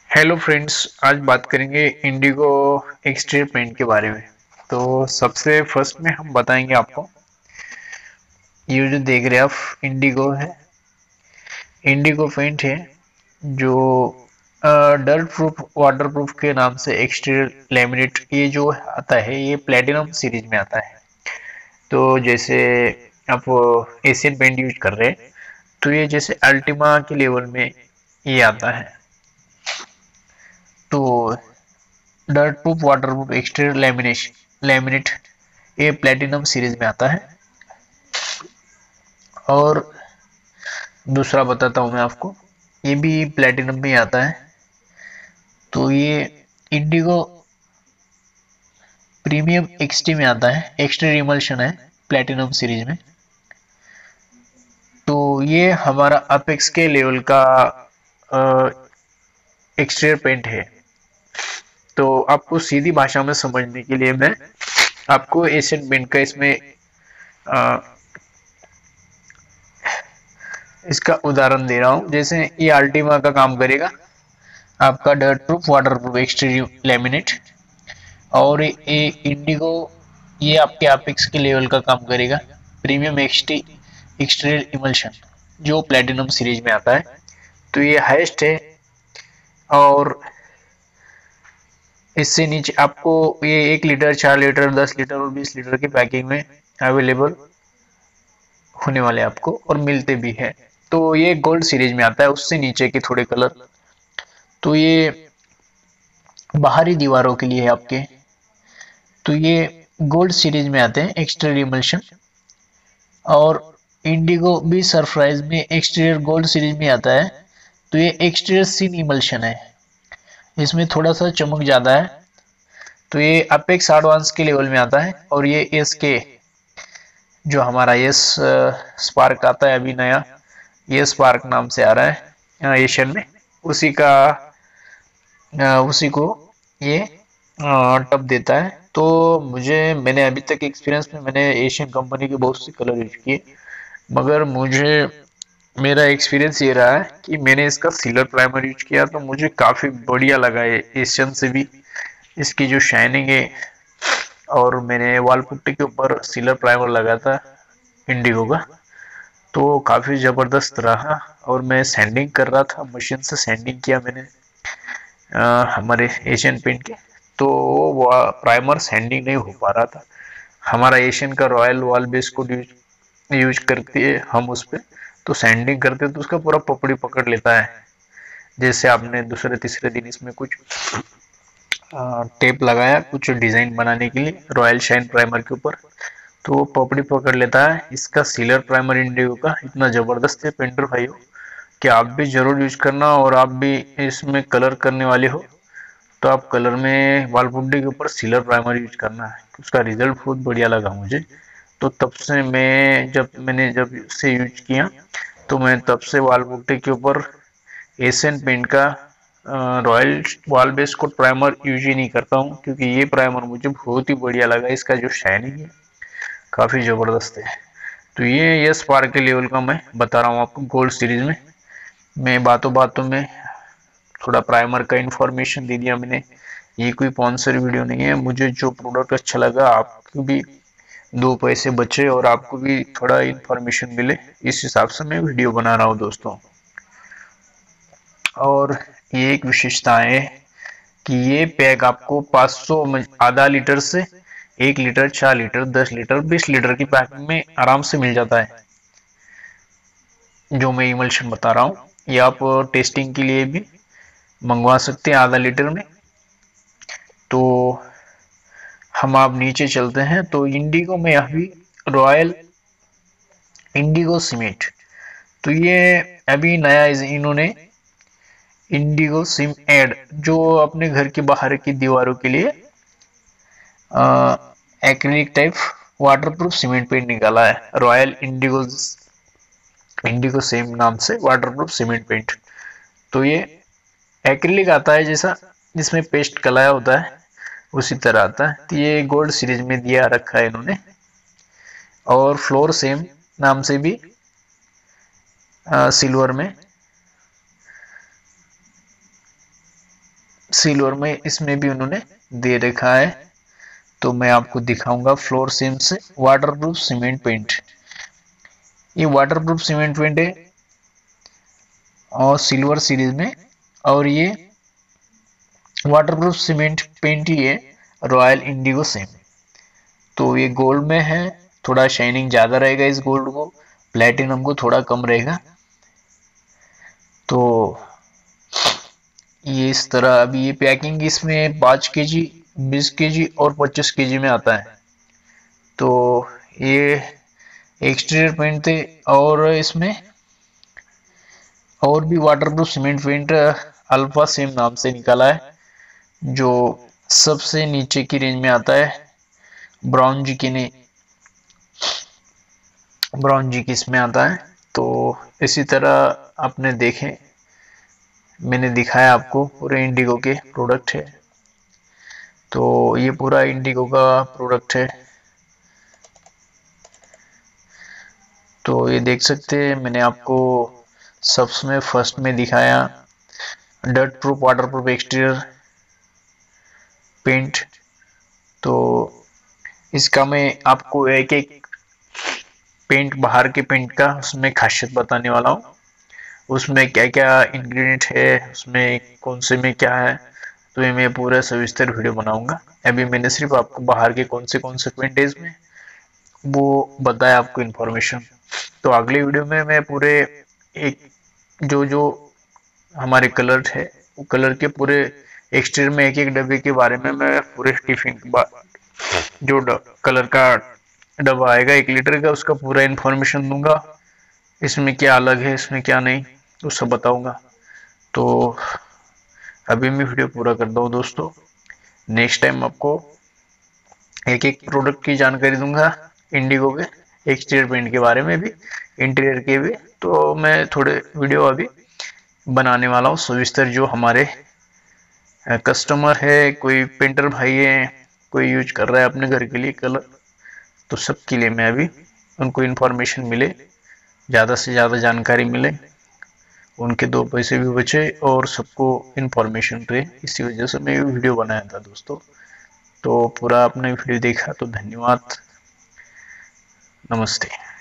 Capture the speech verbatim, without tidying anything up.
Hello friends, आज बात करेंगे इंडिगो एक्सटीरियर पेंट के बारे में। तो सबसे फर्स्ट में हम बताएंगे आपको, ये जो देख रहे हैं आप इंडिगो है, इंडिगो पेंट है जो डर्ट प्रूफ वाटर प्रूफ के नाम से एक्सटीरियर लैमिनेट ये जो आता है ये प्लेटिनम सीरीज में आता है। तो जैसे आप एशियन पेंट यूज कर रहे हैं तो ये जैसे अल्टीमा के लेवल में ये आता है। तो dirt proof water proof exterior lamination laminate ये प्लेटिनम सीरीज में आता है। और दूसरा बताता हूँ मैं आपको, ये भी प्लेटिनम में आता है। तो ये इंडिगो प्रीमियम एक्सटी में आता है, एक्सटीरियर इमल्शन है प्लेटिनम सीरीज में। तो ये हमारा अपेक्स के लेवल का एक्सटीरियर पेंट है। तो आपको सीधी भाषा में समझने के लिए मैं आपको एशियन पेंट का इसमें आ, इसका उदाहरण दे रहा हूँ। जैसे ये अल्टीमा का काम करेगा, आपका dirt proof water proof exterior laminate, और ये इंडिगो ये आपके अपेक्स के लेवल का काम करेगा प्रीमियम एक्सटी एक्सटीरियर इमल्शन जो प्लेटिनम सीरीज में आता है। तो ये हाईएस्ट है और इससे नीचे आपको ये एक लीटर चार लीटर दस लीटर और बीस लीटर की पैकिंग में अवेलेबल होने वाले आपको और मिलते भी है। तो ये गोल्ड सीरीज में आता है, उससे नीचे के थोड़े कलर। तो ये बाहरी दीवारों के लिए है आपके। तो ये गोल्ड सीरीज में आते हैं एक्सटीरियर इमल्शन, और इंडिगो भी सरप्राइज में एक्सटीरियर गोल्ड सीरीज में आता है। तो ये एक्सटीरियर सिन इमल्शन है, इसमें थोड़ा सा चमक ज्यादा है। तो ये अपेक्स एडवांस के लेवल में आता है। और ये एस के जो हमारा एस स्पार्क आता है अभी नया, ये स्पार्क नाम से आ रहा है एशियन में, उसी का उसी को ये टप देता है। तो मुझे मैंने अभी तक एक्सपीरियंस में मैंने एशियन कंपनी के बहुत से कलर यूज किए, मगर मुझे मेरा एक्सपीरियंस ये रहा है कि मैंने इसका सिल्वर प्राइमर यूज किया तो मुझे काफ़ी बढ़िया लगा है एशियन से भी। इसकी जो शाइनिंग है, और मैंने वॉल पुट्टी के ऊपर सिल्वर प्राइमर लगाया था इंडिगो का, तो काफ़ी ज़बरदस्त रहा। और मैं सैंडिंग कर रहा था, मशीन से सैंडिंग किया मैंने आ, हमारे एशियन पेंट के, तो वो प्राइमर सैंडिंग नहीं हो पा रहा था। हमारा एशियन का Royale wall base code use use करते हैं हम उस पर, तो सैंडिंग करते हैं तो उसका पूरा पपड़ी पकड़ लेता है। जैसे आपने दूसरे तीसरे दिन इसमें कुछ टेप लगाया कुछ डिजाइन बनाने के लिए रॉयल शाइन प्राइमर के ऊपर, तो वो पपड़ी पकड़ लेता है। इसका सिल्वर प्राइमर इंडिगो का इतना जबरदस्त है पेंटर भाई हो कि आप भी जरूर यूज करना। और आप भी इसमें कलर करने वाले हो तो आप कलर में वॉल पुट्टी के ऊपर सिल्वर प्राइमर यूज करना है, उसका रिजल्ट बहुत बढ़िया लगा मुझे। तो तब से मैं जब मैंने जब इसे यूज किया तो मैं तब से वॉल पुट्टी के ऊपर एशियन पेंट का Royale wall base coat primer use ही नहीं करता हूँ, क्योंकि ये प्राइमर मुझे बहुत ही बढ़िया लगा। इसका जो शाइनिंग है काफ़ी ज़बरदस्त है। तो ये ये स्पार्क के लेवल का मैं बता रहा हूँ आपको गोल्ड सीरीज में। मैं बातों बातों में थोड़ा प्राइमर का इन्फॉर्मेशन दे दिया मैंने। ये कोई स्पॉन्सर वीडियो नहीं है, मुझे जो प्रोडक्ट अच्छा लगा आपको भी दो पैसे बचे और आपको भी थोड़ा इन्फॉर्मेशन मिले, इस हिसाब से मैं वीडियो बना रहा हूँ दोस्तों। और ये एक विशेषता है कि ये पैक आपको पाँच सौ आधा लीटर से एक लीटर चार लीटर दस लीटर बीस लीटर की पैकिंग में आराम से मिल जाता है। जो मैं इमल्शन बता रहा हूँ ये आप टेस्टिंग के लिए भी मंगवा सकते हैं आधा लीटर में। तो हम आप नीचे चलते हैं, तो इंडिगो में अभी रॉयल इंडिगो सीमेंट, तो ये अभी नया इन्होंने इंडिगो सिम एड जो अपने घर के बाहर की दीवारों के लिए acrylic type waterproof cement paint निकाला है, रॉयल इंडिगो इंडिगो सेम नाम से वाटरप्रूफ सीमेंट पेंट। तो ये एक्रिलिक आता है जैसा जिसमें पेस्ट कलाया होता है उसी तरह आता है। तो ये गोल्ड सीरीज में दिया रखा है इन्होंने, और फ्लोर सेम नाम से भी आ, सिल्वर में सिल्वर में इसमें भी उन्होंने दे रखा है। तो मैं आपको दिखाऊंगा फ्लोर सिम्स वाटरप्रूफ सीमेंट पेंट। ये वाटरप्रूफ सीमेंट पेंट है और सिल्वर सीरीज में, और ये वाटरप्रूफ सीमेंट पेंट ही है रॉयल इंडिगो सेम। तो ये गोल्ड में है, थोड़ा शाइनिंग ज्यादा रहेगा इस गोल्ड को, प्लेटिनम को थोड़ा कम रहेगा। तो ये इस तरह, अभी ये पैकिंग इसमें पाँच के जी, बीस के जी और पच्चीस के जी में आता है। तो ये एक्सटीरियर पेंट थे, और इसमें और भी waterproof cement paint Alpha same नाम से निकाला है, जो सबसे नीचे की रेंज में आता है। ब्राउन जी की ने ब्राउन जी की इसमें आता है। तो इसी तरह आपने देखें, मैंने दिखाया आपको पूरे इंडिगो के प्रोडक्ट है। तो ये पूरा इंडिगो का प्रोडक्ट है। तो ये देख सकते हैं, मैंने आपको सबसे फर्स्ट में दिखाया dirt proof water proof exterior paint. तो इसका मैं आपको एक एक पेंट, बाहर के पेंट का उसमें खासियत बताने वाला हूँ, उसमें क्या क्या इंग्रेडिएंट है, उसमें कौन से में क्या है। तो ये मैं पूरा सविस्तर वीडियो बनाऊंगा। अभी मैंने सिर्फ आपको बाहर के कौन से कौन से पेंट है इसमें वो बताया आपको इन्फॉर्मेशन। तो अगले वीडियो में मैं पूरे एक जो जो हमारे कलर है वो कलर के पूरे एक्सटीरियर में एक एक डब्बे के बारे में मैं पूरे टिफिन जो कलर का डब्बा आएगा एक लीटर का, उसका पूरा इन्फॉर्मेशन दूंगा। इसमें क्या अलग है, इसमें क्या नहीं, तो सब बताऊंगा। तो अभी मैं वीडियो पूरा करता हूँ दोस्तों। नेक्स्ट टाइम आपको एक एक प्रोडक्ट की जानकारी दूंगा, इंडिगो के एक्सटीरियर पेंट के बारे में भी, इंटीरियर के भी। तो मैं थोड़े वीडियो अभी बनाने वाला हूँ सविस्तर, जो हमारे कस्टमर है, कोई पेंटर भाई है, कोई यूज कर रहा है अपने घर के लिए कलर, तो सबके लिए मैं अभी उनको इन्फॉर्मेशन मिले, ज़्यादा से ज़्यादा जानकारी मिले, उनके दो पैसे भी बचे और सबको इन्फॉर्मेशन रहे। इसी वजह से मैं वीडियो बनाया था दोस्तों। तो पूरा आपने वीडियो देखा तो धन्यवाद, नमस्ते।